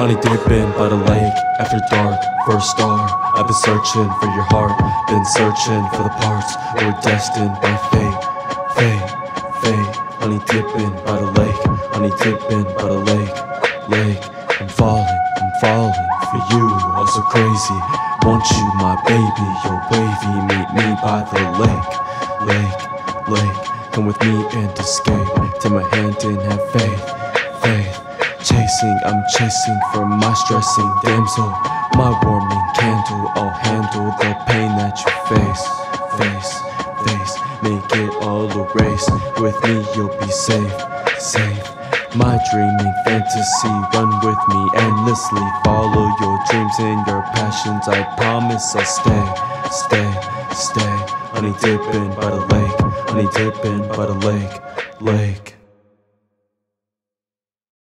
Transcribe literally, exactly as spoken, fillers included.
Honey dipping by the lake, after dark, for a star. I've been searching for your heart, been searching for the parts that were destined by fate, fate, fate. Honey dipping by the lake, honey dipping by the lake, lake. I'm falling, I'm falling for you, oh so crazy. Want you my baby, you're wavy, meet me by the lake, lake, lake. Come with me and escape, take my hand and have faith, faith. Chasing, I'm chasing for my stressing damsel. My warming candle, I'll handle the pain that you face, face, face. Make it all erase, with me you'll be safe, safe. My dreaming fantasy, run with me endlessly. Follow your dreams and your passions, I promise I'll stay, stay, stay. Honey dipping by the lake, honey dipping by the lake, lake.